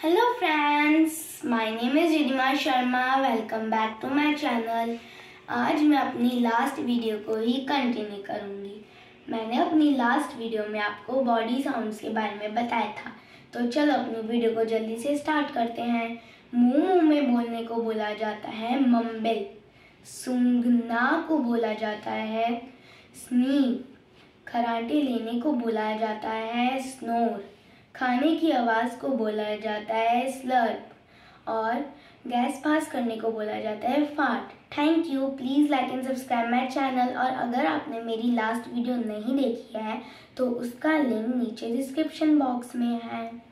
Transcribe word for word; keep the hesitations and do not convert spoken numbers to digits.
Hello friends, my name is Ridhima Sharma. Welcome back to my channel. आज मैं अपनी last video को ही कंटिन्यू करूँगी। मैंने अपनी लास्ट वीडियो में आपको बॉडी साउंड्स के बारे में बताया था, तो चलो अपनी वीडियो को जल्दी से स्टार्ट करते हैं। मुंह मुंह में बोलने को बोला जाता है मम्बल। सूंघना को बोला जाता है स्नीज। खराटे लेने को बोला जाता है स्नोर। खाने की आवाज़ को बोला जाता है स्लर्प और गैस पास करने को बोला जाता है fart. Thank you. Please like and subscribe my channel. और अगर आपने मेरी लास्ट वीडियो नहीं देखी है तो उसका लिंक नीचे डिस्क्रिप्शन बॉक्स में है।